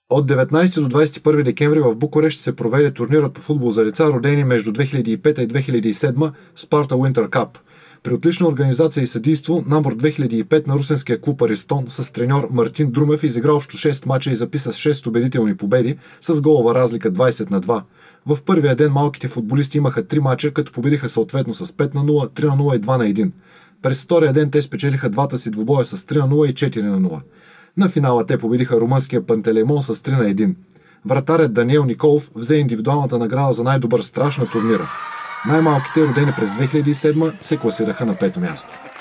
От 19 до 21 декември в Букурещ се проведе турнирът по футбол за деца, родени между 2005 и 2007 Спарта Уинтер Кап. При отлична организация и съдийство, набор 2005 на русенския клуб Аристон с треньор Мартин Друмев изигра общо 6 мача и записа 6 убедителни победи с голова разлика 20-2. В първия ден малките футболисти имаха 3 мача, като победиха съответно с 5-0, 3-0 и 2-1. През втория ден те спечелиха двата си двубоя с 3-0 и 4-0. На финала те победиха румънския Пантелеймон с 3-1. Вратарят Даниел Николов взе индивидуалната награда за най-добър страж на турнира. Най-малките, родени през 2007, се класираха на 5-то място.